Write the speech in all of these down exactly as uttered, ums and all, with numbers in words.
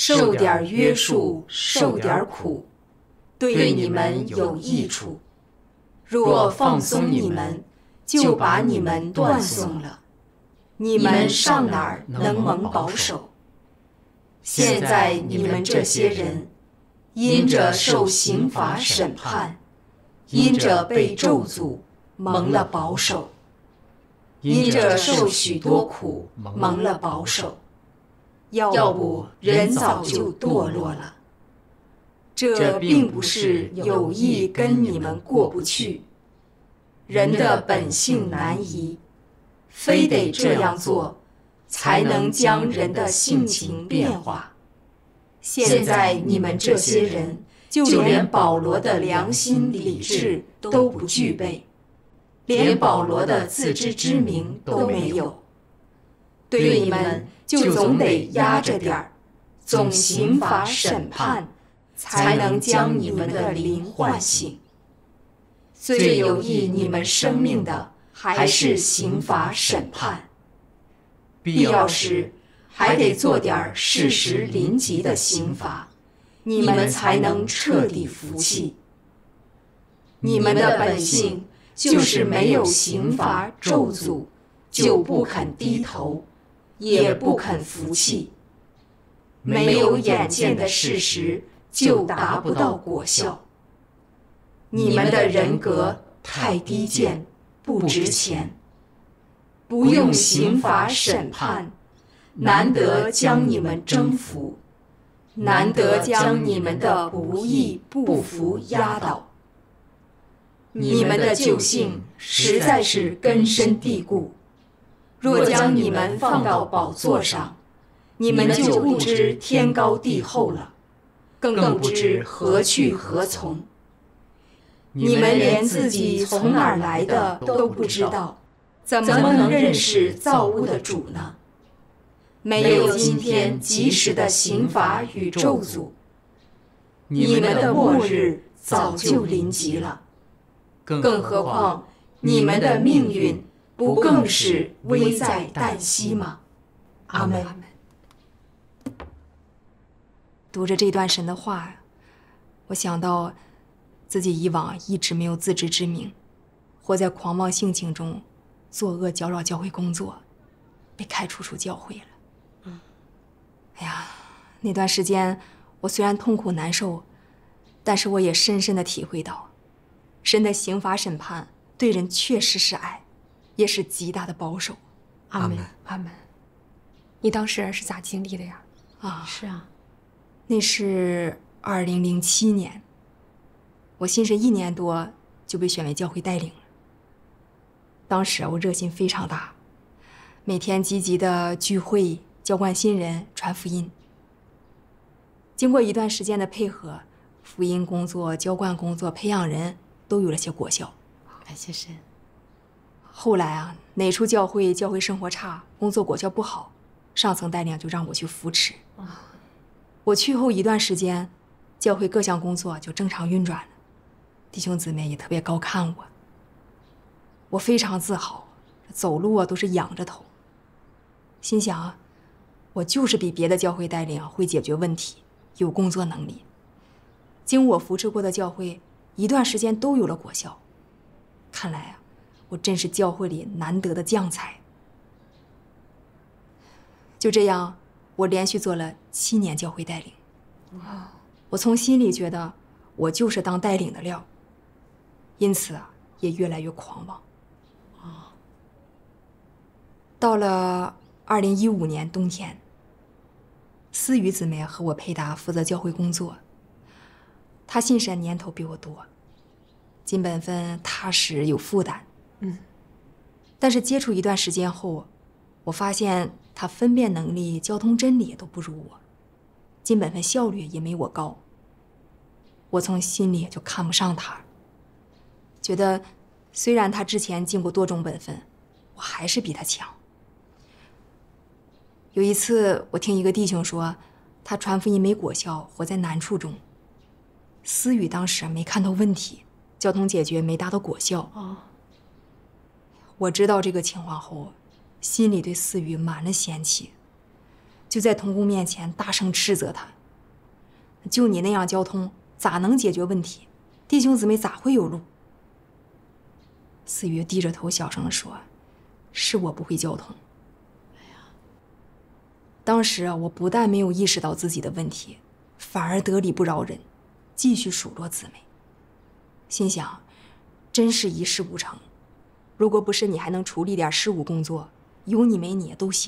受点约束，受点苦，对你们有益处。若放松你们，就把你们断送了。你们上哪儿能蒙保守？现在你们这些人，因着受刑罚审判，因着被咒诅蒙了保守，因着受许多苦蒙了保守，要不人早就堕落了。这并不是有意跟你们过不去，人的本性难移，非得这样做，才能将人的性情变化。现在你们这些人，就连保罗的良心理智都不具备，连保罗的自知之明都没有。对你们就总得压着点儿，总刑罚审判，才能将你们的灵唤醒。最有益你们生命的，还是刑罚审判。必要时，还得做点适时临急的刑罚，你们才能彻底服气。你们的本性就是没有刑罚咒诅，就不肯低头，也不肯服气。没有眼见的事实，就达不到果效。你们的人格太低贱，不值钱，不用刑罚审判，难得将你们征服，难得将你们的不义不服压倒。你们的旧性实在是根深蒂固，若将你们放到宝座上，你们就不知天高地厚了，更不知何去何从。你们连自己从哪儿来的都不知道，怎么能认识造物的主呢？没有今天及时的刑罚与咒诅，你们的末日早就临及了。更何况你们的命运不更是危在旦夕吗？阿们。 读着这段神的话，我想到自己以往一直没有自知之明，活在狂妄性情中，作恶搅扰教会工作，被开除出教会了。嗯，哎呀，那段时间我虽然痛苦难受，但是我也深深地体会到，神的刑罚审判对人确实是爱，也是极大的保守。 阿门，阿门。你当时是咋经历的呀？ 啊， 是啊， 那是二零零七年，我信神一年多就被选为教会带领了。当时我热心非常大，每天积极的聚会、浇灌新人、传福音。经过一段时间的配合，福音工作、浇灌工作、培养人都有了些果效。 感谢神。 后来啊，哪处教会教会生活差，工作果效不好，上层带领就让我去扶持。我去后一段时间，教会各项工作就正常运转了，弟兄姊妹也特别高看我。我非常自豪，走路啊都是仰着头，心想啊，我就是比别的教会带领会解决问题，有工作能力。经我扶持过的教会，一段时间都有了果效。看来啊，我真是教会里难得的将才。就这样，我连续做了七年教会带领。 哇！ 我从心里觉得我就是当带领的料，因此啊，也越来越狂妄。 啊！ 到了二零一五年冬天，思雨姊妹和我配搭负责教会工作。她信神年头比我多，尽本分、踏实、有负担。 嗯。 但是接触一段时间后，我发现她分辨能力、交通真理都不如我，尽本分效率也没我高。我从心里就看不上她，觉得虽然她之前尽过多种本分，我还是比她强。有一次，我听一个弟兄说，他传福音没果效，活在难处中。思雨当时没看透问题，交通解决没达到果效。 哦， 我知道这个情况后，心里对思雨满了嫌弃， 就在童工面前大声斥责他：“就你那样交通，咋能解决问题？弟兄姊妹咋会有路？”思雨低着头小声地说：“是我不会交通。”哎呀，当时啊，我不但没有意识到自己的问题，反而得理不饶人，继续数落姊妹。心想，真是一事无成。如果不是你还能处理点事务工作，有你没你也都行。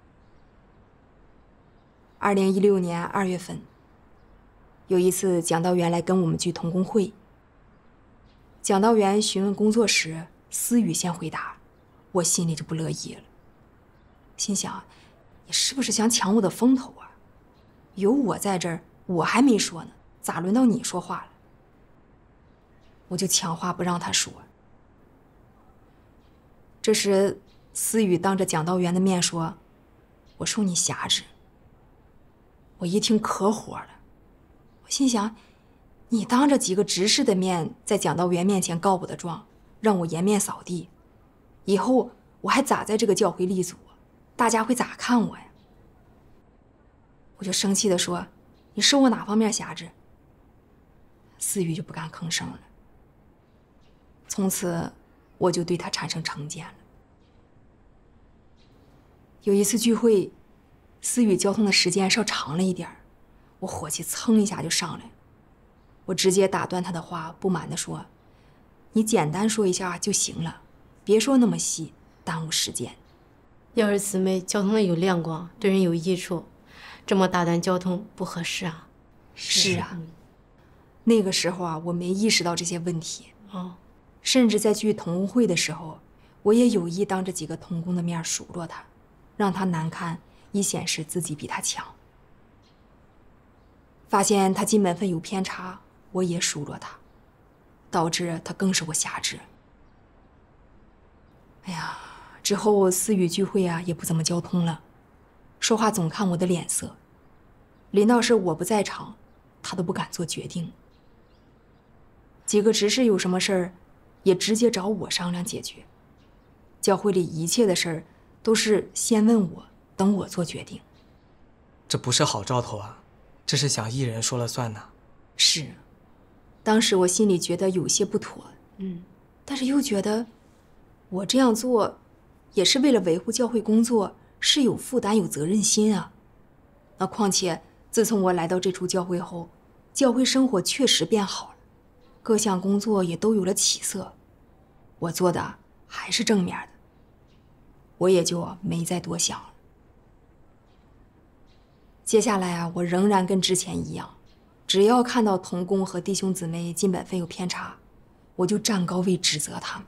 二零一六年二月份，有一次讲道员来跟我们聚同工会。讲道员询问工作时，思雨先回答，我心里就不乐意了，心想，你是不是想抢我的风头啊？有我在这儿，我还没说呢，咋轮到你说话了？我就抢话不让他说。这时，思雨当着讲道员的面说：“我受你辖制。”我一听可火了，我心想，你当着几个执事的面在讲道员面前告我的状，让我颜面扫地，以后我还咋在这个教会立足？大家会咋看我呀？我就生气地说：“你受我哪方面辖制？”思雨就不敢吭声了。从此，我就对他产生成见了。有一次聚会，思雨交通的时间稍长了一点，我火气蹭一下就上来了。我直接打断他的话，不满地说：“你简单说一下就行了，别说那么细，耽误时间。” 要是姊妹交通的有亮光，对人有益处，这么大胆交通不合适啊。 是啊，那个时候啊，我没意识到这些问题。 哦， 甚至在聚同工会的时候，我也有意当着几个同工的面数落他，让他难堪，以显示自己比他强。发现他进本分有偏差，我也数落他，导致他更是我辖制。哎呀，之后思雨聚会啊也不怎么交通了，说话总看我的脸色，临到是我不在场，他都不敢做决定。几个执事有什么事儿，也直接找我商量解决。教会里一切的事儿都是先问我，等我做决定。 这不是好兆头啊，这是想一人说了算呢。 是，当时我心里觉得有些不妥， 嗯， 但是又觉得我这样做也是为了维护教会工作，是有负担有责任心啊。那况且自从我来到这处教会后，教会生活确实变好了，各项工作也都有了起色，我做的还是正面的，我也就没再多想了。接下来啊，我仍然跟之前一样，只要看到同工和弟兄姊妹进本分有偏差，我就站高位指责他们。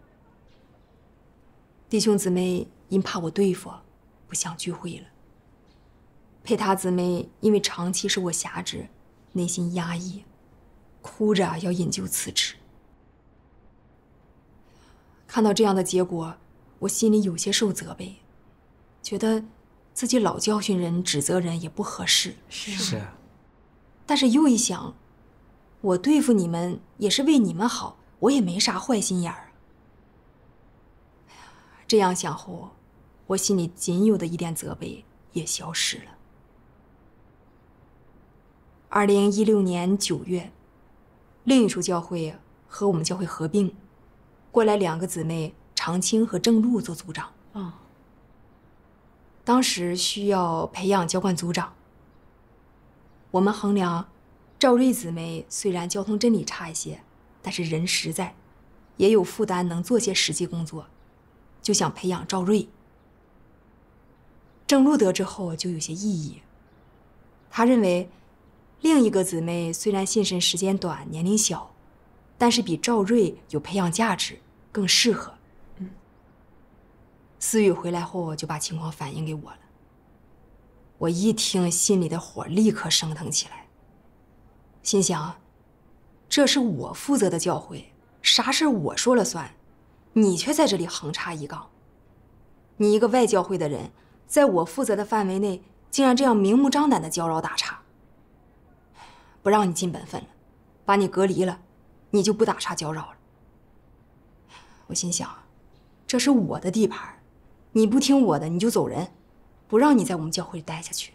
弟兄姊妹因怕我对付，不想聚会了。佩塔姊妹因为长期是我辖制，内心压抑，哭着要引咎辞职。看到这样的结果，我心里有些受责备，觉得自己老教训人、指责人也不合适。 是是。 但是又一想，我对付你们也是为你们好，我也没啥坏心眼儿。这样想后，我心里仅有的一点责备也消失了。二零一六年九月，另一处教会和我们教会合并，过来两个姊妹常青和郑璐做组长。 哦， 当时需要培养浇灌组长，我们衡量赵瑞姊妹虽然交通真理差一些，但是人实在，也有负担，能做些实际工作，就想培养赵瑞。郑璐得知后就有些异议，他认为另一个姊妹虽然信神时间短，年龄小，但是比赵瑞有培养价值，更适合。 嗯。 思雨回来后就把情况反映给我了。我一听，心里的火立刻升腾起来，心想，这是我负责的教会，啥事我说了算，你却在这里横插一杠。你一个外教会的人，在我负责的范围内，竟然这样明目张胆的搅扰打岔。不让你进本分了，把你隔离了，你就不打岔搅扰了。我心想，这是我的地盘，你不听我的你就走人， 不让你在我们教会里待下去。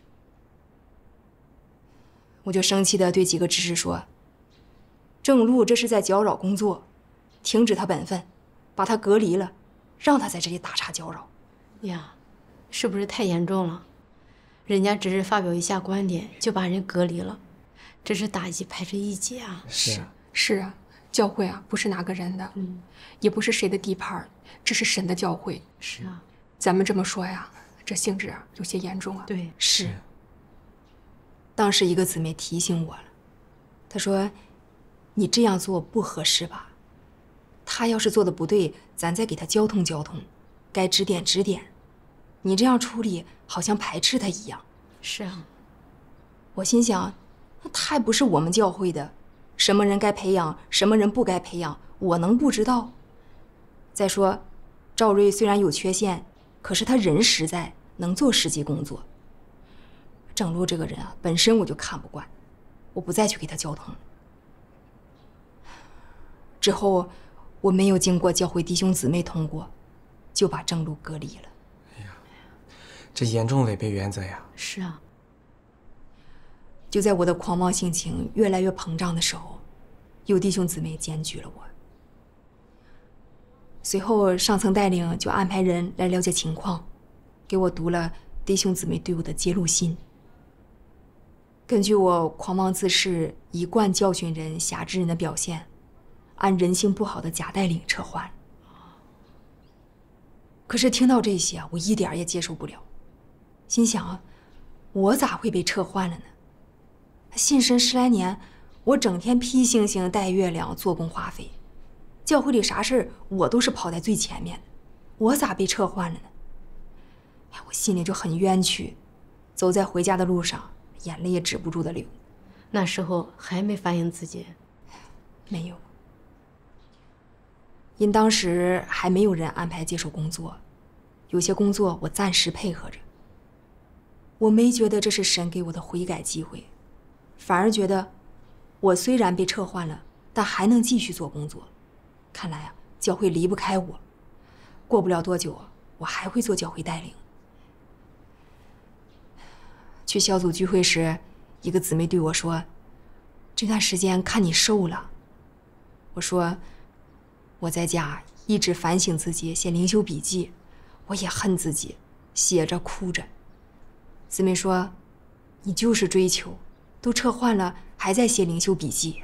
我就生气地对几个执事说：“郑璐这是在搅扰工作，停止他本分，把他隔离了，让他在这里打岔搅扰。” 呀，是不是太严重了？人家只是发表一下观点，就把人隔离了，这是打击排斥异己啊！ 是是啊，教会啊，不是哪个人的， 嗯， 也不是谁的地盘，这是神的教会。 是啊， 咱们这么说呀，这性质啊有些严重啊。 对， 是。当时一个姊妹提醒我了，她说：“你这样做不合适吧？他要是做的不对，咱再给他交通交通，该指点指点。你这样处理，好像排斥他一样。” 是啊， 我心想，那他还不是我们教会的，什么人该培养，什么人不该培养，我能不知道？再说，赵瑞虽然有缺陷，可是他人实在，能做实际工作。郑璐这个人啊，本身我就看不惯，我不再去给他交通。之后，我没有经过教会弟兄姊妹通过，就把郑璐隔离了。 哎呀，这严重违背原则呀！ 是啊。 就在我的狂妄性情越来越膨胀的时候，有弟兄姊妹检举了我。随后，上层带领就安排人来了解情况，给我读了弟兄姊妹对我的揭露信。根据我狂妄自恃、一贯教训人、辖制人的表现，按人性不好的假带领撤换。可是听到这些，我一点也接受不了，心想啊，我咋会被撤换了呢？信神十来年，我整天批星星带月亮，做工花费，教会里啥事儿我都是跑在最前面的，我咋被撤换了呢？哎，我心里就很冤屈，走在回家的路上，眼泪也止不住的流。 那时候还没反省自己？ 没有，因当时还没有人安排接手工作，有些工作我暂时配合着。我没觉得这是神给我的悔改机会，反而觉得我虽然被撤换了，但还能继续做工作。看来啊，教会离不开我，过不了多久，我还会做教会带领。去小组聚会时，一个姊妹对我说：“这段时间看你瘦了。”我说：“我在家一直反省自己，写灵修笔记，我也恨自己，写着哭着。”姊妹说：“你就是追求，都撤换了，还在写灵修笔记。”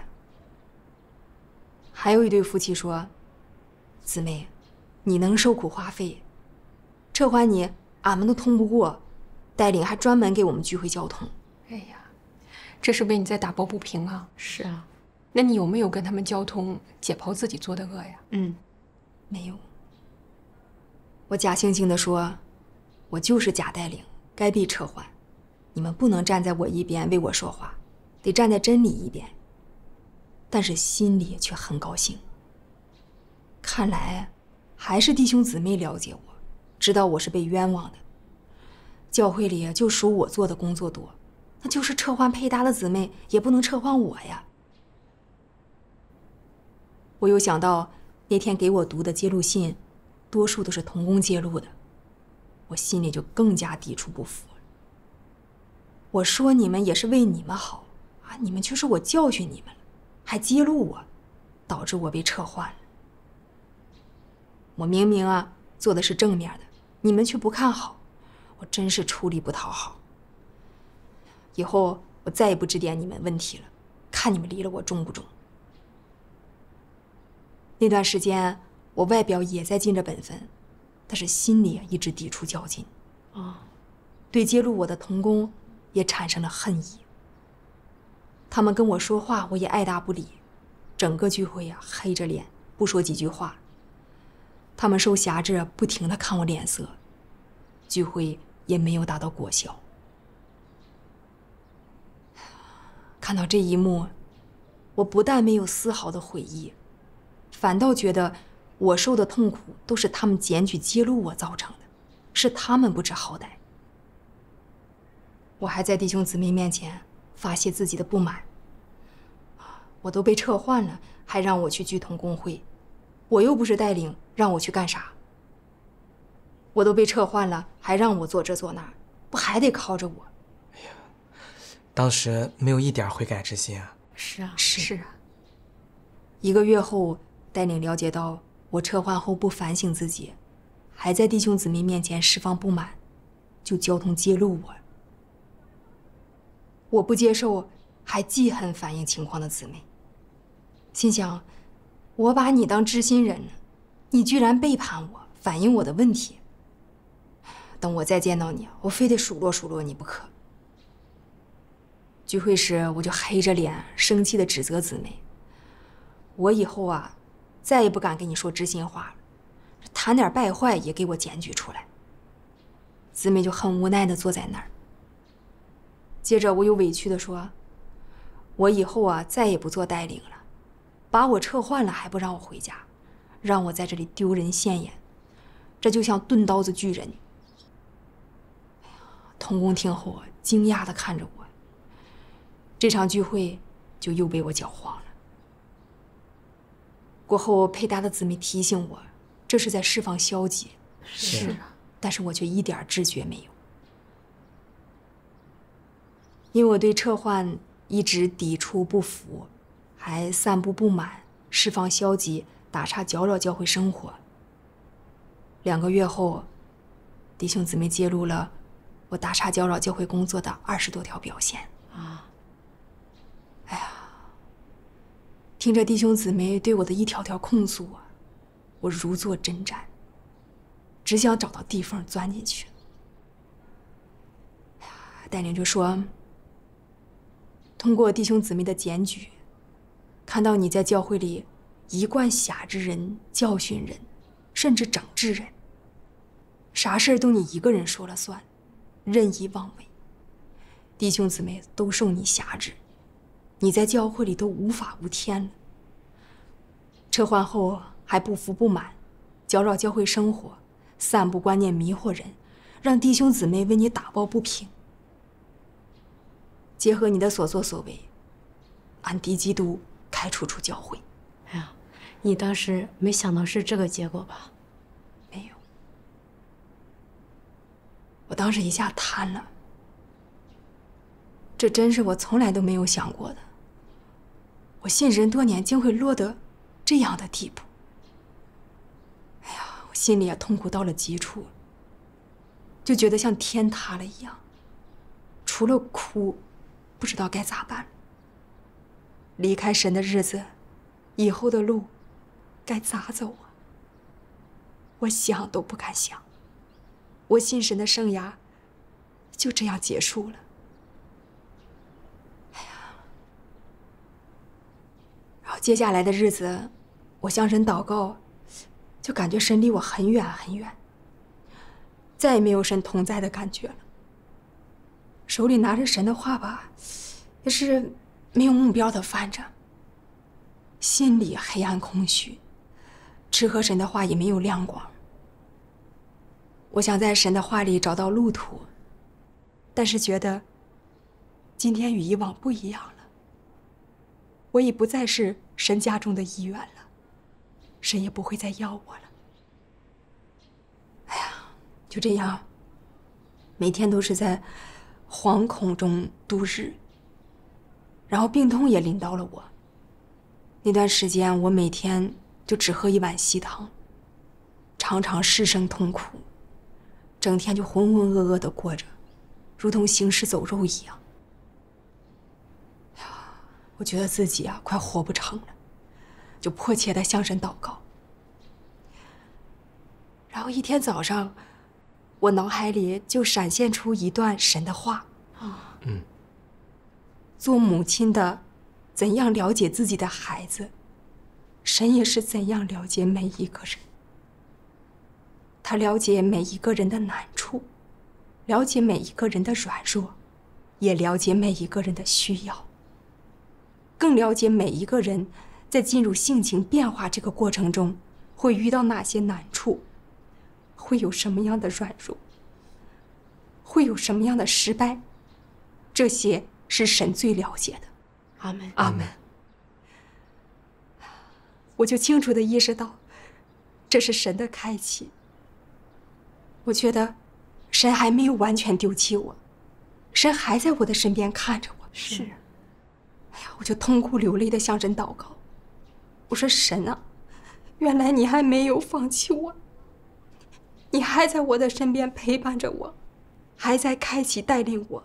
还有一对夫妻说：“姊妹，你能受苦花费，撤换你，俺们都通不过。带领还专门给我们聚会交通。” 哎呀，这是为你在打抱不平啊！ 是啊， 那你有没有跟他们交通，解剖自己做的恶呀？ 嗯， 没有。我假惺惺地说：“我就是假带领，该被撤换。你们不能站在我一边为我说话，得站在真理一边。”但是心里却很高兴。看来还是弟兄姊妹了解我，知道我是被冤枉的。教会里就属我做的工作多，那就是撤换配搭的姊妹也不能撤换我呀。我又想到那天给我读的揭露信，多数都是同工揭露的，我心里就更加抵触不服了。我说你们也是为你们好啊，你们却说我教训你们了，还揭露我，导致我被撤换了。我明明啊做的是正面的，你们却不看好，我真是出力不讨好。以后我再也不指点你们问题了，看你们离了我重不重。那段时间我外表也在尽着本分，但是心里一直抵触较劲。 哦， 对揭露我的同工也产生了恨意。他们跟我说话，我也爱答不理，整个聚会呀、啊、黑着脸不说几句话。他们受辖制，不停地看我脸色，聚会也没有达到果效。看到这一幕，我不但没有丝毫的悔意，反倒觉得我受的痛苦都是他们检举揭露我造成的，是他们不知好歹。我还在弟兄姊妹面前发泄自己的不满。我都被撤换了，还让我去聚同工会，我又不是带领，让我去干啥？我都被撤换了，还让我做这做那， 不还得靠着我？ 当时没有一点悔改之心啊。 是啊， 是啊。一个月后，带领了解到我撤换后不反省自己，还在弟兄姊妹面前释放不满，就交通揭露我。我不接受，还记恨反映情况的姊妹，心想：我把你当知心人呢，你居然背叛我，反映我的问题。等我再见到你，我非得数落数落你不可。聚会时，我就黑着脸生气地指责姊妹：我以后啊，再也不敢跟你说知心话了，谈点败坏也给我检举出来。姊妹就很无奈地坐在那儿。接着我又委屈地说：我以后啊，再也不做带领了，把我撤换了还不让我回家，让我在这里丢人现眼，这就像钝刀子锯人。同工听后啊，惊讶地看着我。这场聚会就又被我搅黄了。过后配搭的姊妹提醒我，这是在释放消极。 是啊， 但是我却一点知觉没有。因为我对撤换一直抵触不服，还散布不满，释放消极，打岔搅扰教会生活。两个月后，弟兄姊妹揭露了我打岔搅扰教会工作的二十多条表现啊！ 哎呀，听着弟兄姊妹对我的一条条控诉啊，我如坐针毡，只想找到地缝钻进去。哎呀，带领就说，通过弟兄姊妹的检举，看到你在教会里一贯辖制人、教训人，甚至整治人，啥事儿都你一个人说了算，任意妄为，弟兄姊妹都受你辖制，你在教会里都无法无天了。撤换后还不服不满，搅扰教会生活，散布观念迷惑人，让弟兄姊妹为你打抱不平。结合你的所作所为，按敌基督开除出教会。 哎呀，你当时没想到是这个结果吧？ 没有，我当时一下瘫了。这真是我从来都没有想过的。我信神多年，竟会落得这样的地步。哎呀，我心里也痛苦到了极处，就觉得像天塌了一样，除了哭，不知道该咋办。离开神的日子，以后的路该咋走啊？我想都不敢想。我信神的生涯就这样结束了。哎呀，然后接下来的日子，我向神祷告，就感觉神离我很远很远，再也没有神同在的感觉了。手里拿着神的话吧，也是没有目标的翻着，心里黑暗空虚，吃喝神的话也没有亮光。我想在神的话里找到路途，但是觉得今天与以往不一样了。我已不再是神家中的一员了，神也不会再要我了。哎呀，就这样，每天都是在惶恐中度日。然后病痛也临到了我。那段时间，我每天就只喝一碗稀汤，常常失声痛哭，整天就浑浑噩噩地过着，如同行尸走肉一样。我觉得自己啊快活不成了，就迫切地向神祷告。然后一天早上，我脑海里就闪现出一段神的话啊， 嗯， 做母亲的怎样了解自己的孩子，神也是怎样了解每一个人。他了解每一个人的难处，了解每一个人的软弱，也了解每一个人的需要，更了解每一个人在进入性情变化这个过程中会遇到哪些难处，会有什么样的软弱，会有什么样的失败，这些是神最了解的。 阿门， 阿门。我就清楚地意识到，这是神的开启。我觉得， 神还没有完全丢弃我，神还在我的身边看着我。 是。 哎呀，我就痛哭流泪的向神祷告，我说神啊，原来你还没有放弃我，你还在我的身边陪伴着我，还在开启带领我。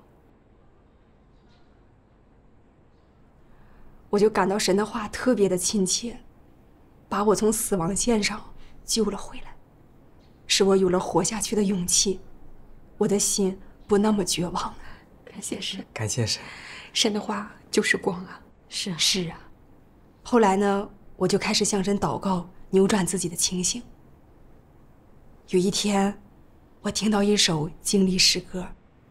我就感到神的话特别的亲切，把我从死亡线上救了回来，使我有了活下去的勇气，我的心不那么绝望了。 感谢神， 感谢神， 神的话就是光啊。 是啊， 是啊。后来呢，我就开始向神祷告，扭转自己的情形。有一天，我听到一首经历诗歌，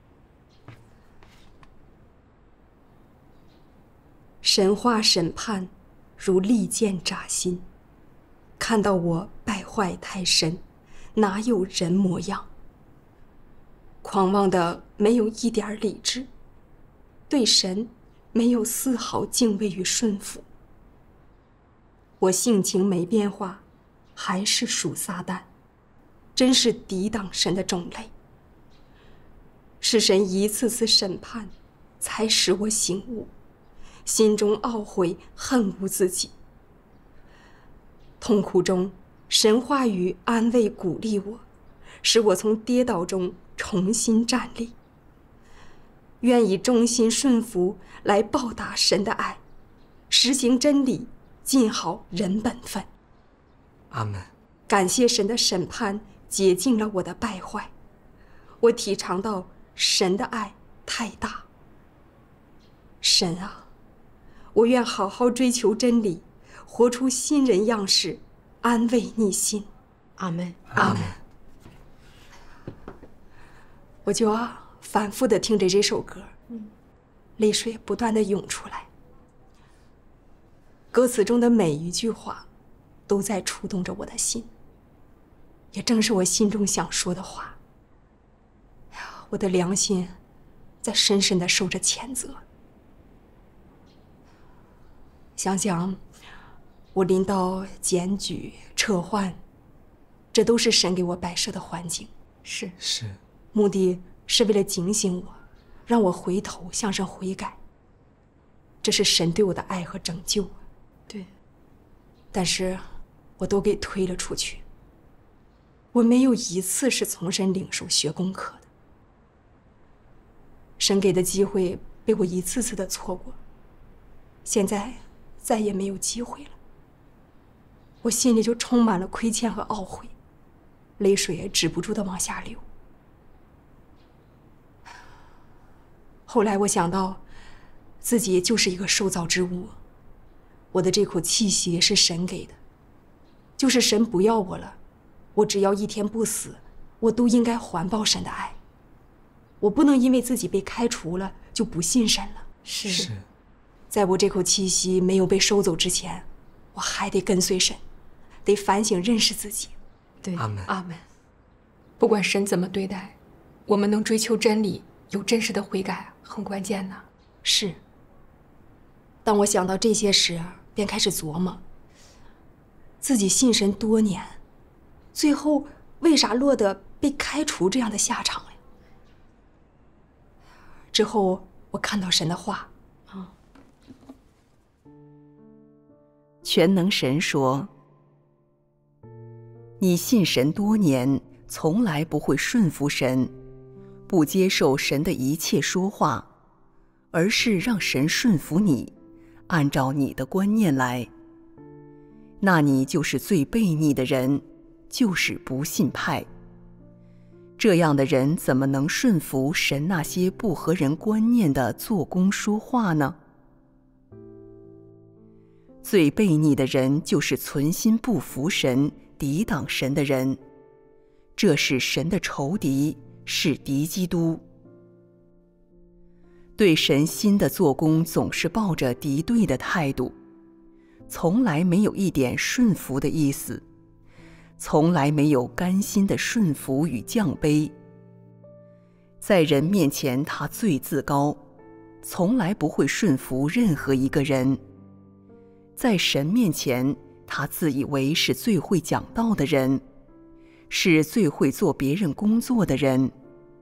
神话审判如利剑扎心，看到我败坏太深，哪有人模样？狂妄的没有一点理智，对神没有丝毫敬畏与顺服。我性情没变化，还是属撒旦，真是抵挡神的种类。是神一次次审判，才使我醒悟，心中懊悔，恨恶自己。痛苦中，神话语安慰鼓励我，使我从跌倒中重新站立。愿以忠心顺服来报答神的爱，实行真理，尽好人本分。 阿门。 感谢神的审判洁净了我的败坏，我体尝到神的爱太大。神啊，我愿好好追求真理，活出新人样式，安慰逆心。 阿门， 阿门。 我就啊反复的听着这首歌，泪水不断的涌出来。歌词中的每一句话，都在触动着我的心，也正是我心中想说的话。我的良心在深深的受着谴责。想想我临到检举、撤换，这都是神给我摆设的环境， 是是， 目的是为了警醒我，让我回头向神悔改。这是神对我的爱和拯救。 对， 但是我都给推了出去。我没有一次是从神领受学功课的。神给的机会被我一次次的错过，现在再也没有机会了。我心里就充满了亏欠和懊悔，泪水也止不住的往下流。后来我想到，自己就是一个受造之物，我的这口气息是神给的，就是神不要我了，我只要一天不死，我都应该还报神的爱。我不能因为自己被开除了就不信神了。 是是， 在我这口气息没有被收走之前，我还得跟随神，得反省认识自己。 对， 阿门。 阿门。不管神怎么对待，我们能追求真理，有真实的悔改，很关键呢。 是。当我想到这些时，便开始琢磨，自己信神多年，最后为啥落得被开除这样的下场呀？之后我看到神的话， 啊， 全能神说：“你信神多年，从来不会顺服神，不接受神的一切说话，而是让神顺服你，按照你的观念来。那你就是最悖逆的人，就是不信派。这样的人怎么能顺服神那些不合人观念的做工说话呢？最悖逆的人就是存心不服神、抵挡神的人，这是神的仇敌，是敌基督。对神心的做工总是抱着敌对的态度，从来没有一点顺服的意思，从来没有甘心的顺服与降卑。在人面前他最自高，从来不会顺服任何一个人。在神面前，他自以为是最会讲道的人，是最会做别人工作的人，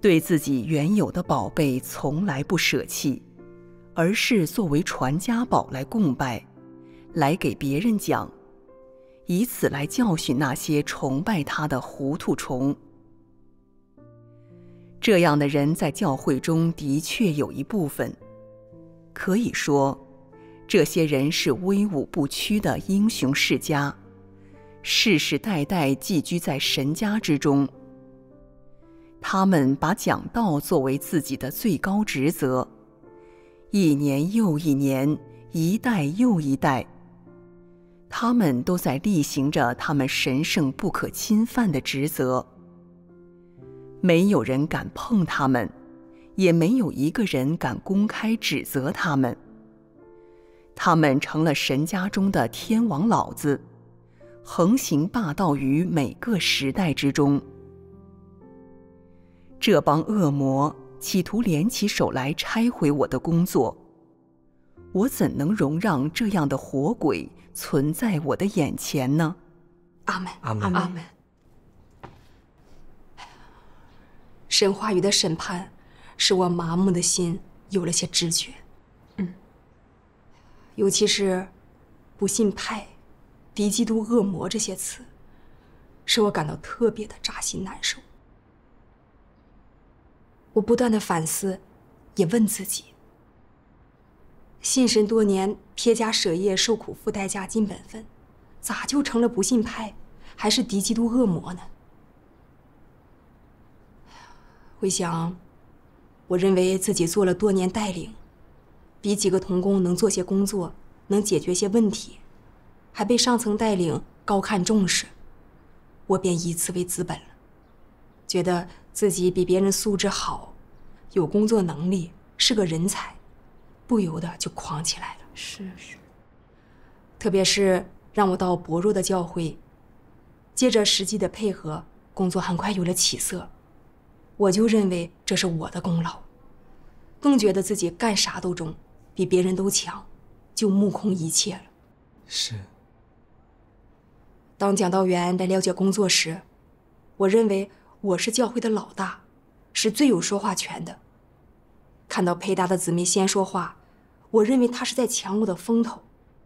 对自己原有的宝贝从来不舍弃，而是作为传家宝来供拜，来给别人讲，以此来教训那些崇拜他的糊涂虫。这样的人在教会中的确有一部分，可以说，这些人是威武不屈的英雄世家，世世代代寄居在神家之中。他们把讲道作为自己的最高职责，一年又一年，一代又一代，他们都在例行着他们神圣不可侵犯的职责。没有人敢碰他们，也没有一个人敢公开指责他们。他们成了神家中的天王老子，横行霸道于每个时代之中。这帮恶魔企图联起手来拆毁我的工作，我怎能容让这样的活鬼存在我的眼前呢？ 阿门， 阿门， 阿门。神话语的审判，使我麻木的心有了些知觉。 嗯， 尤其是不信派、敌基督恶魔这些词，使我感到特别的扎心难受。我不断的反思，也问自己：信神多年，撇家舍业，受苦付代价，尽本分，咋就成了不信派，还是敌基督恶魔呢？回想，我认为自己做了多年带领，比几个同工能做些工作，能解决些问题，还被上层带领高看重视，我便以此为资本了，觉得自己比别人素质好，有工作能力，是个人才，不由得就狂起来了。 是是， 特别是让我到薄弱的教会，接着实际的配合，工作很快有了起色，我就认为这是我的功劳，更觉得自己干啥都中，比别人都强，就目空一切了。 是。 当讲道员来了解工作时，我认为我是教会的老大，是最有说话权的。看到配搭的姊妹先说话，我认为他是在抢我的风头。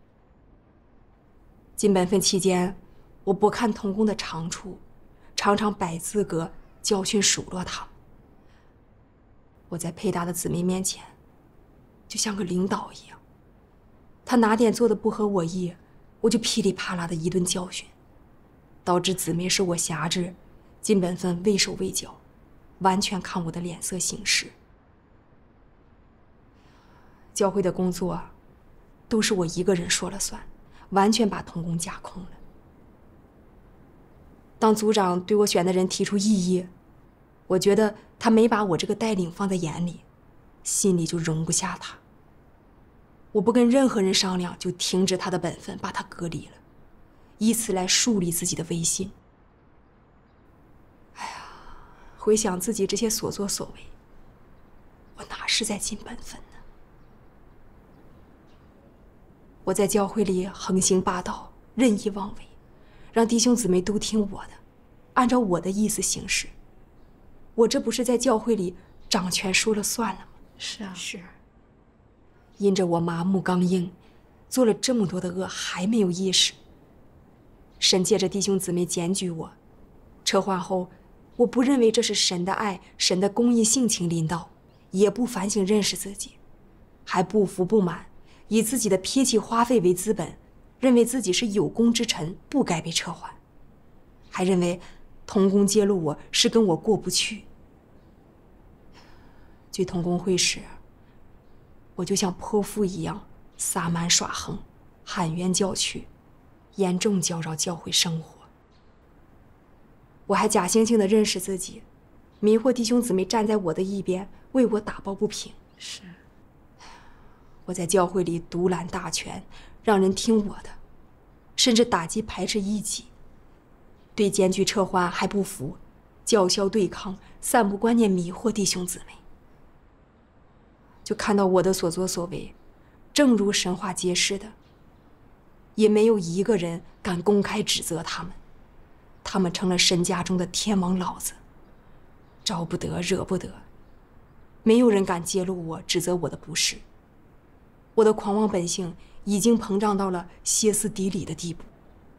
尽本分期间，我不看同工的长处，常常摆资格教训数落他们。我在配搭的姊妹面前，就像个领导一样，他哪点做的不合我意，我就噼里啪啦的一顿教训，导致姊妹受我辖制，尽本分畏手畏脚，完全看我的脸色行事。教会的工作都是我一个人说了算，完全把同工架空了。当组长对我选的人提出异议，我觉得他没把我这个带领放在眼里，心里就容不下他。我不跟任何人商量，就停止他的本分，把他隔离了，以此来树立自己的威信。哎呀，回想自己这些所作所为，我哪是在尽本分呢？我在教会里横行霸道，任意妄为，让弟兄姊妹都听我的，按照我的意思行事。我这不是在教会里掌权说了算了吗？ 是啊， 是。 因着我麻木刚硬，做了这么多的恶，还没有意识。神借着弟兄姊妹检举我，撤换后，我不认为这是神的爱，神的公义性情临到，也不反省认识自己，还不服不满，以自己的撇弃花费为资本，认为自己是有功之臣，不该被撤换，还认为同工揭露我是跟我过不去。聚同工会时，我就像泼妇一样撒蛮耍横，喊冤叫屈，严重搅扰教会生活。我还假惺惺地认识自己，迷惑弟兄姊妹站在我的一边，为我打抱不平。 是， 我在教会里独揽大权，让人听我的，甚至打击排斥异己，对检举撤换还不服，叫嚣对抗，散布观念迷惑弟兄姊妹。就看到我的所作所为，正如神话揭示的，也没有一个人敢公开指责他们，他们成了神家中的天王老子， 招不得，惹不得，没有人敢揭露我，指责我的不是。我的狂妄本性已经膨胀到了歇斯底里的地步。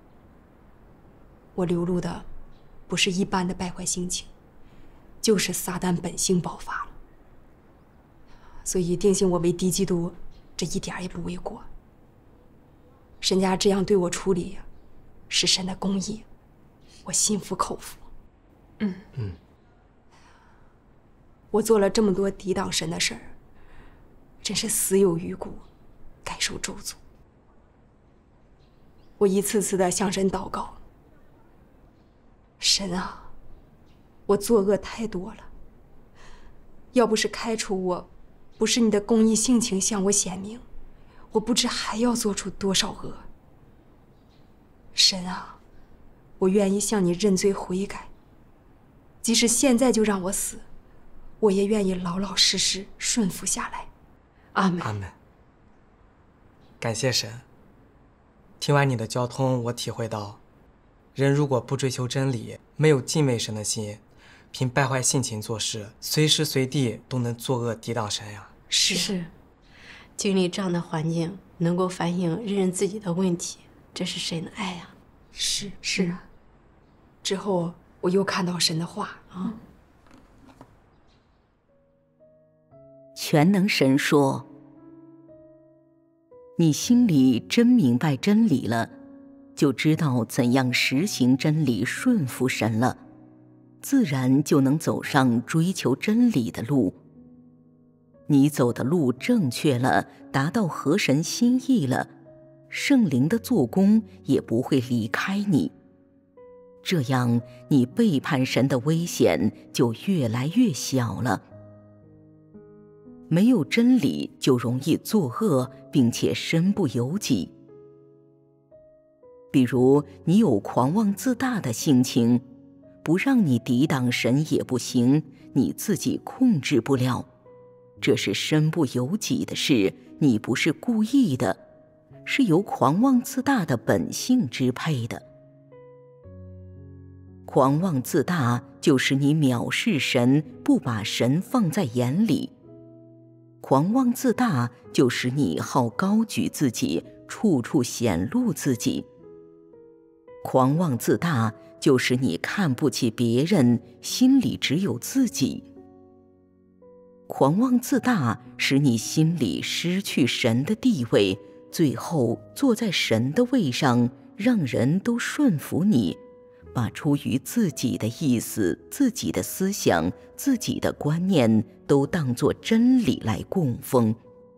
我流露的不是一般的败坏心情，就是撒旦本性爆发了。所以定性我为敌基督，这一点也不为过。神家这样对我处理，是神的公义，我心服口服。 嗯嗯， 我做了这么多抵挡神的事儿，真是死有余辜，该受咒诅。我一次次的向神祷告，神啊，我作恶太多了，要不是开除我，不是你的公义性情向我显明，我不知还要做出多少恶。神啊，我愿意向你认罪悔改，即使现在就让我死，我也愿意老老实实顺服下来。 阿门。 阿门。感谢神。听完你的交通，我体会到，人如果不追求真理，没有敬畏神的心，凭败坏性情做事，随时随地都能作恶抵挡神呀。 是是，经历这样的环境，能够反省认认自己的问题，这是神的爱呀。 是是啊。 之后我又看到神的话啊， 全能神说：“你心里真明白真理了，就知道怎样实行真理，顺服神了，自然就能走上追求真理的路。你走的路正确了，达到合神心意了，圣灵的做工也不会离开你。这样，你背叛神的危险就越来越小了。没有真理，就容易作恶，并且身不由己。比如，你有狂妄自大的性情，不让你抵挡神也不行，你自己控制不了。这是身不由己的事，你不是故意的，是由狂妄自大的本性支配的。狂妄自大就是你藐视神，不把神放在眼里。狂妄自大就使你好高举自己，处处显露自己。狂妄自大就使你看不起别人，心里只有自己。狂妄自大使你心里失去神的地位，最后坐在神的位上，让人都顺服你，把出于自己的意思、自己的思想、自己的观念都当作真理来供奉。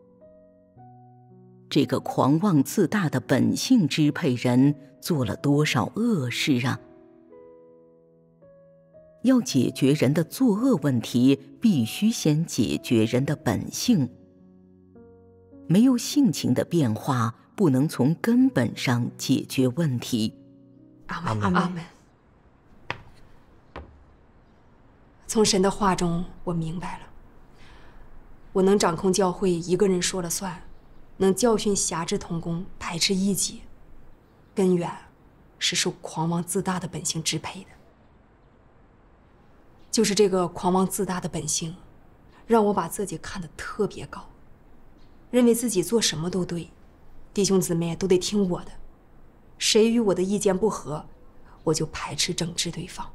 这个狂妄自大的本性支配人做了多少恶事啊！要解决人的作恶问题，必须先解决人的本性。没有性情的变化，不能从根本上解决问题。 阿门， 阿门。 阿门。从神的话中，我明白了，我能掌控教会，一个人说了算，能教训辖制同工，排斥异己，根源是受狂妄自大的本性支配的。就是这个狂妄自大的本性，让我把自己看得特别高，认为自己做什么都对，弟兄姊妹都得听我的，谁与我的意见不合，我就排斥整治对方。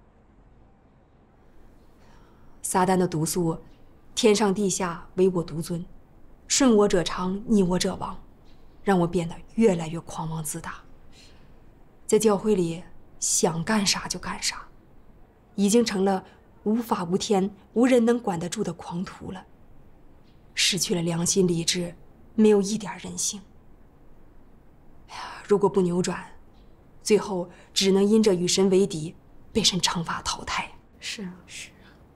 撒旦的毒素，天上地下唯我独尊，顺我者昌，逆我者亡，让我变得越来越狂妄自大。在教会里想干啥就干啥，已经成了无法无天、无人能管得住的狂徒了，失去了良心理智，没有一点人性。哎呀，如果不扭转，最后只能因着与神为敌，被神惩罚淘汰。 是是。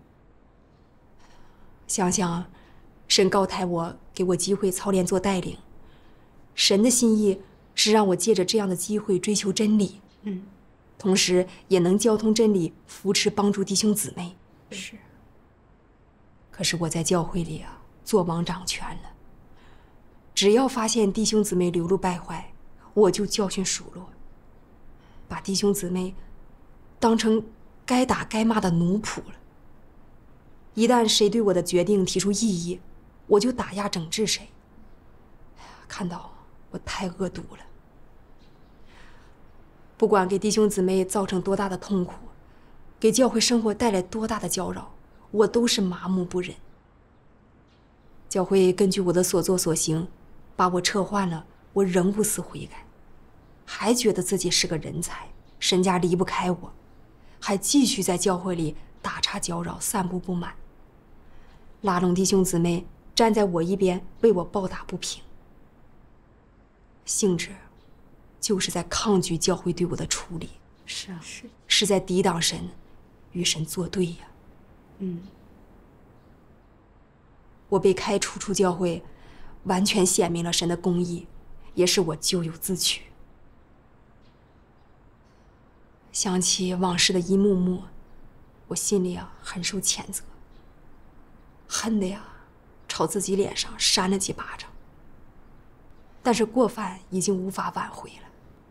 想想，神高抬我，给我机会操练做带领。神的心意是让我借着这样的机会追求真理， 嗯， 同时也能交通真理，扶持帮助弟兄姊妹。 是。 可是我在教会里啊，做王掌权了。只要发现弟兄姊妹流露败坏，我就教训数落，把弟兄姊妹当成该打该骂的奴仆了。 一旦谁对我的决定提出异议，我就打压整治谁。看到我太恶毒了，不管给弟兄姊妹造成多大的痛苦，给教会生活带来多大的搅扰，我都是麻木不仁。教会根据我的所作所行，把我撤换了，我仍不思悔改，还觉得自己是个人才，身家离不开我，还继续在教会里打岔搅扰，散布不满，拉拢弟兄姊妹站在我一边，为我抱打不平。性质就是在抗拒教会对我的处理， 是啊，是是在抵挡神，与神作对呀。 嗯， 我被开除出教会，完全显明了神的公义，也是我咎由自取。想起往事的一幕幕，我心里啊很受谴责，恨的呀朝自己脸上扇了几巴掌。但是过犯已经无法挽回了。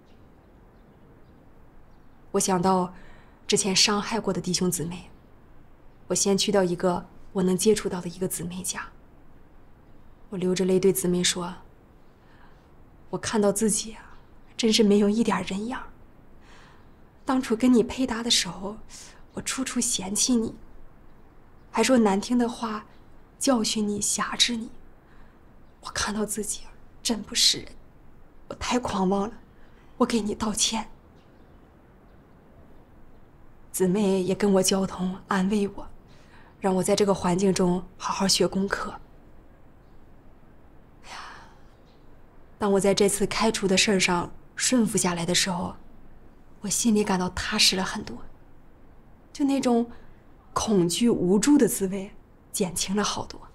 我想到之前伤害过的弟兄姊妹，我先去到一个我能接触到的一个姊妹家，我流着泪对姊妹说：“我看到自己啊，真是没有一点人样。当初跟你配搭的时候，我处处嫌弃你，还说难听的话，教训你、辖制你。我看到自己真不是人，我太狂妄了，我给你道歉。”姊妹也跟我交通，安慰我，让我在这个环境中好好学功课。哎呀，当我在这次开除的事儿上顺服下来的时候，我心里感到踏实了很多，就那种恐惧无助的滋味减轻了好多。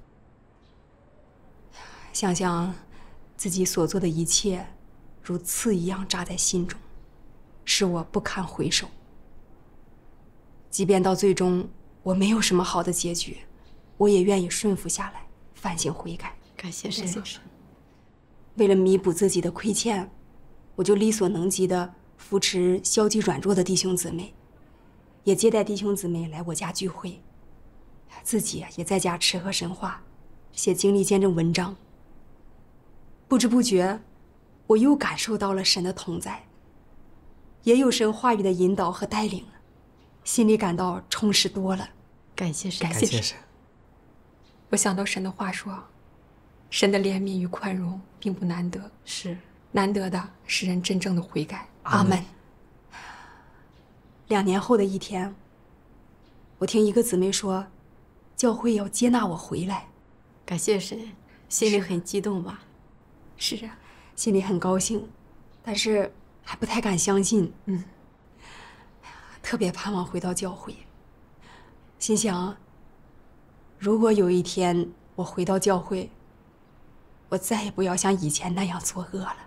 想想自己所做的一切如刺一样扎在心中，使我不堪回首。即便到最终我没有什么好的结局，我也愿意顺服下来，反省悔改。 感谢神。 为了弥补自己的亏欠，我就力所能及的扶持消极软弱的弟兄姊妹，也接待弟兄姊妹来我家聚会，自己也在家吃喝神话，写经历见证文章。不知不觉，我又感受到了神的同在，也有神话语的引导和带领了，心里感到充实多了。 感谢神， 感谢神。 我想到神的话说，神的怜悯与宽容并不难得， 是难得的是人真正的悔改。 阿门。两年后的一天，我听一个姊妹说，教会要接纳我回来。 感谢神，心里很激动吧？ 是啊，心里很高兴，但是还不太敢相信。 嗯， 特别盼望回到教会，心想，如果有一天我回到教会，我再也不要像以前那样作恶了。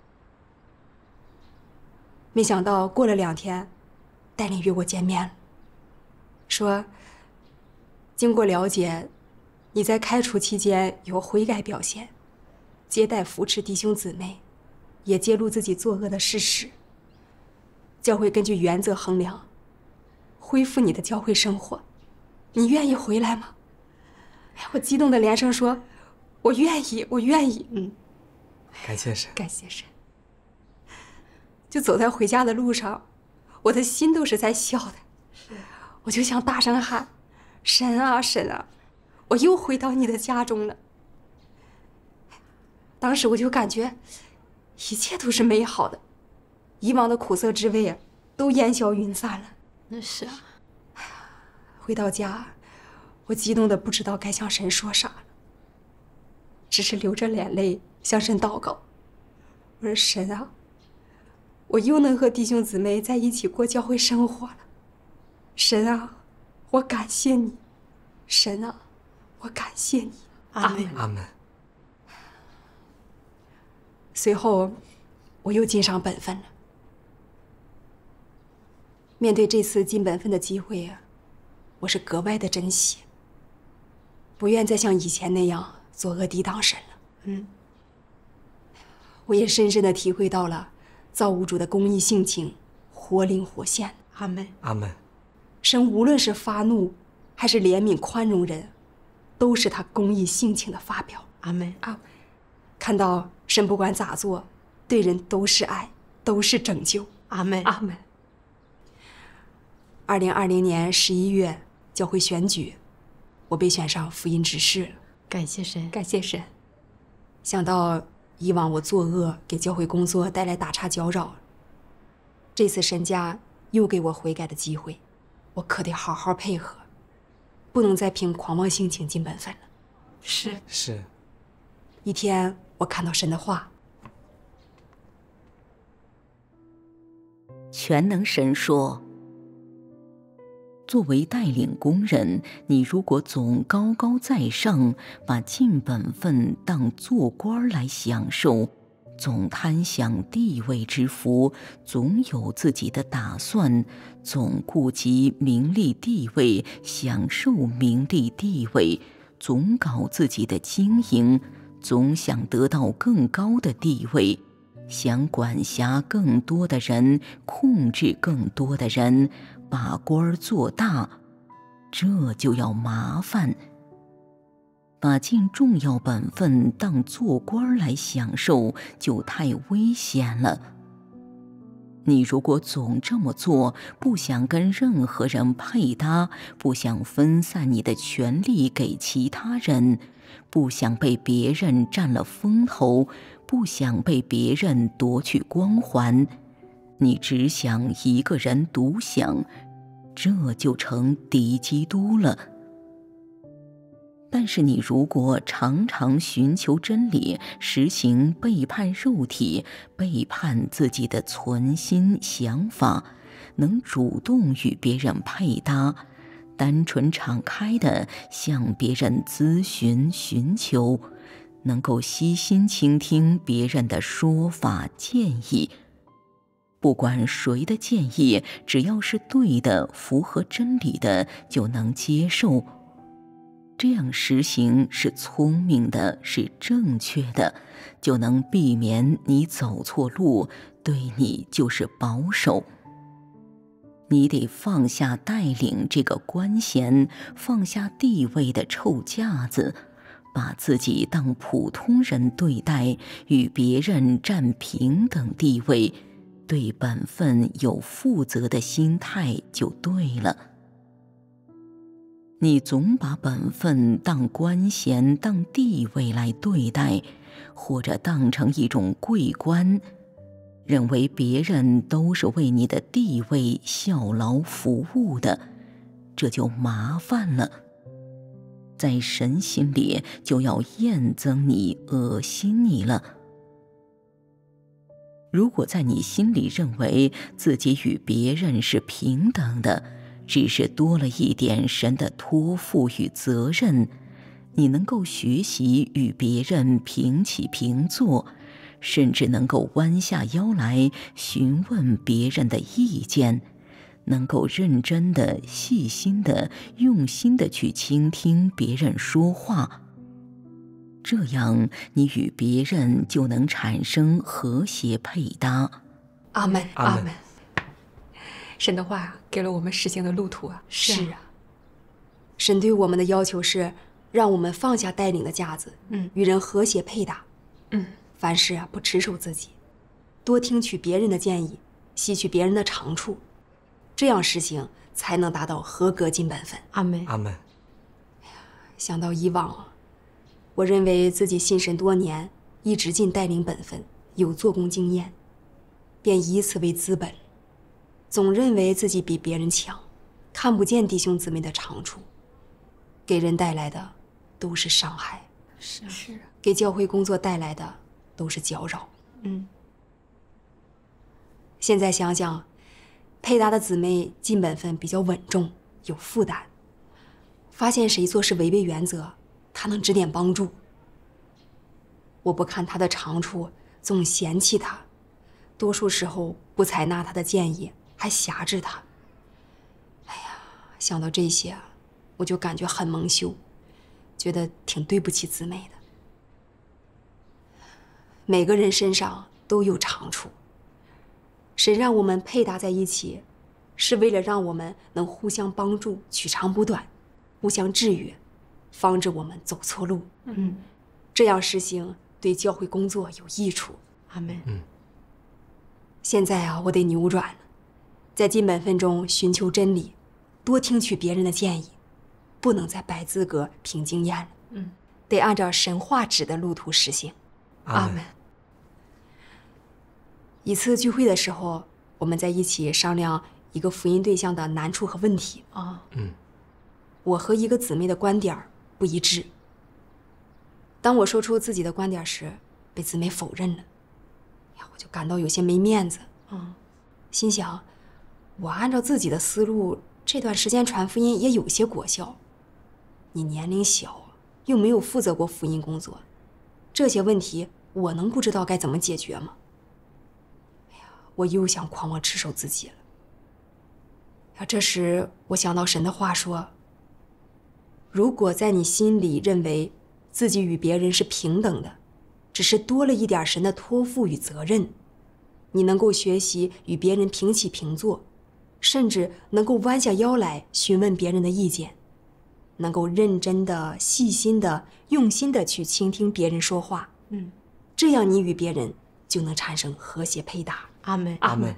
没想到过了两天，带领约我见面了，说经过了解，你在开除期间有悔改表现，接待扶持弟兄姊妹，也揭露自己作恶的事实。教会根据原则衡量，恢复你的教会生活，你愿意回来吗？哎，我激动的连声说：“我愿意，我愿意。”嗯， 感谢神， 感谢神。就走在回家的路上，我的心都是在笑的。我就想大声喊：“神啊，神啊，我又回到你的家中了。”当时我就感觉一切都是美好的，以往的苦涩之味啊，都烟消云散了。 那是啊。 回到家，我激动的不知道该向神说啥了，只是流着眼泪向神祷告。我说：“神啊，我又能和弟兄姊妹在一起过教会生活了。神啊，我感谢你。神啊，我感谢你。” 阿门， 阿门。 随后，我又尽上本分了。面对这次尽本分的机会啊，我是格外的珍惜，不愿再像以前那样作恶抵挡神了。 嗯， 我也深深的体会到了造物主的公义性情，活灵活现。 阿门， 阿门。 神无论是发怒，还还是怜悯宽容人，都是他公义性情的发表。 阿门。 啊，看到神不管咋做，对人都是爱，都是拯救。 阿门。 阿门。 二零二零年十一月教会选举，我被选上福音执事了。 感谢神， 感谢神。 想到以往我作恶，给教会工作带来打岔搅扰，这次神家又给我悔改的机会，我可得好好配合，不能再凭狂妄性情尽本分了。 是是。 一天，我看到神的话， 全能神说，作为带领工人，你如果总高高在上，把尽本分当做官来享受，总贪享地位之福，总有自己的打算，总顾及名利地位，享受名利地位，总搞自己的经营，总想得到更高的地位，想管辖更多的人，控制更多的人，把官做大，这就要麻烦。把尽重要本分当做官来享受，就太危险了。你如果总这么做，不想跟任何人配搭，不想分散你的权力给其他人，不想被别人占了风头，不想被别人夺去光环，你只想一个人独享，这就成敌基督了。但是你如果常常寻求真理，实行背叛肉体，背叛自己的存心想法，能主动与别人配搭，单纯敞开的向别人咨询寻求，能够悉心倾听别人的说法建议，不管谁的建议，只要是对的，符合真理的，就能接受。这样实行是聪明的，是正确的，就能避免你走错路，对你就是保守。你得放下带领这个官衔，放下地位的臭架子，把自己当普通人对待，与别人占平等地位，对本分有负责的心态就对了。你总把本分当官衔、当地位来对待，或者当成一种贵官，认为别人都是为你的地位效劳服务的，这就麻烦了。在神心里就要厌憎你、恶心你了。如果在你心里认为自己与别人是平等的，只是多了一点神的托付与责任，你能够学习与别人平起平坐，甚至能够弯下腰来询问别人的意见，能够认真的、细心的、用心的去倾听别人说话，这样你与别人就能产生和谐配搭。 阿门， 阿门。 神的话给了我们实行的路途啊！ 是啊，神对我们的要求是让我们放下带领的架子， 嗯， 与人和谐配搭， 嗯， 凡事啊不持守自己，多听取别人的建议，吸取别人的长处，这样实行才能达到合格尽本分。 阿门。 阿门。 想到以往，我认为自己信神多年，一直尽带领本分，有做工经验，便以此为资本。总认为自己比别人强，看不见弟兄姊妹的长处，给人带来的都是伤害， 是是， 给教会工作带来的都是搅扰。 嗯， 现在想想，配搭的姊妹尽本分比较稳重，有负担。发现谁做事违背原则，她能指点帮助。我不看她的长处，总嫌弃她，多数时候不采纳她的建议。还辖制他。哎呀，想到这些，我就感觉很蒙羞，觉得挺对不起姊妹的。每个人身上都有长处，神让我们配搭在一起，是为了让我们能互相帮助，取长补短， 互相治愈，防止我们走错路。 嗯， 这样实行对教会工作有益处。 阿门。 嗯。 现在啊，我得扭转了，在尽本分中寻求真理，多听取别人的建议，不能再摆资格凭经验了。 嗯， 得按照神话指的路途实行。 阿门。 一次聚会的时候，我们在一起商量一个福音对象的难处和问题。 哦， 嗯， 我和一个姊妹的观点不一致。当我说出自己的观点时，被姊妹否认了。呀，我就感到有些没面子。 嗯， 心想，我按照自己的思路，这段时间传福音也有些果效。你年龄小，又没有负责过福音工作，这些问题我能不知道该怎么解决吗？哎呀，我又想狂妄持守自己了。呀，这时我想到神的话说：如果在你心里认为自己与别人是平等的，只是多了一点神的托付与责任，你能够学习与别人平起平坐，甚至能够弯下腰来询问别人的意见，能够认真的、细心的、用心的去倾听别人说话。 嗯， 这样你与别人就能产生和谐配搭。 阿门。 阿门。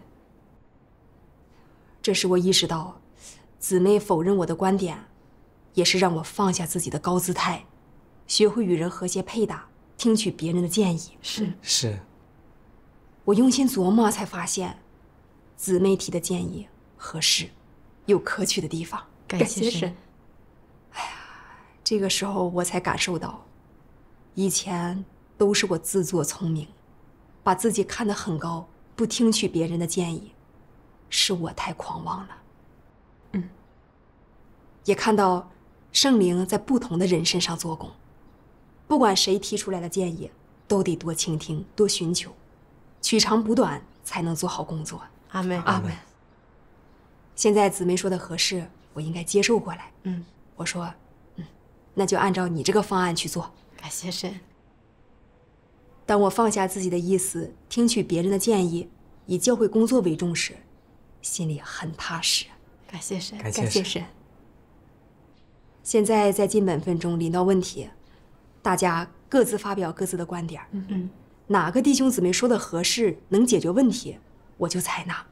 这时我意识到，姊妹否认我的观点，也是让我放下自己的高姿态，学会与人和谐配搭，听取别人的建议。 是是。 我用心琢磨，才发现，姊妹提的建议合适，有可取的地方。 感谢神。 这个时候我才感受到，以前都是我自作聪明，把自己看得很高，不听取别人的建议，是我太狂妄了。 嗯， 也看到圣灵在不同的人身上做工，不管谁提出来的建议，都得多倾听，多寻求，取长补短，才能做好工作。 阿门。 阿门。 现在姊妹说的合适，我应该接受过来。 嗯， 我说，嗯，那就按照你这个方案去做。 感谢神。 当我放下自己的意思，听取别人的建议，以教会工作为重时，心里很踏实。 感谢神。 感谢神。 感谢神。 现在在尽本分中临到问题，大家各自发表各自的观点。 嗯嗯， 哪个弟兄姊妹说的合适，能解决问题，我就采纳。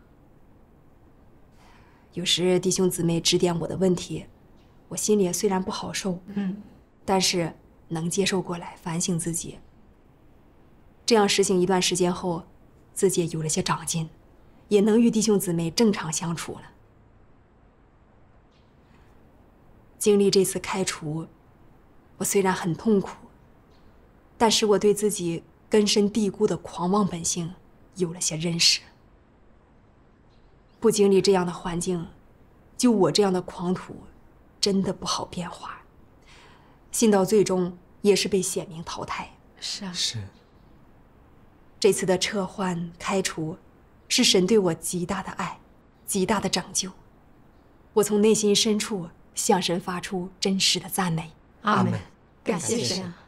有时弟兄姊妹指点我的问题，我心里虽然不好受， 嗯， 但是能接受过来，反省自己。这样实行一段时间后，自己也有了些长进，也能与弟兄姊妹正常相处了。经历这次开除，我虽然很痛苦，但是我对自己根深蒂固的狂妄本性有了些认识。不经历这样的环境，就我这样的狂徒，真的不好变化。信到最终也是被显明淘汰。 是啊。 是。 这次的撤换开除，是神对我极大的爱，极大的拯救。我从内心深处向神发出真实的赞美。 阿门。 感感谢谢神。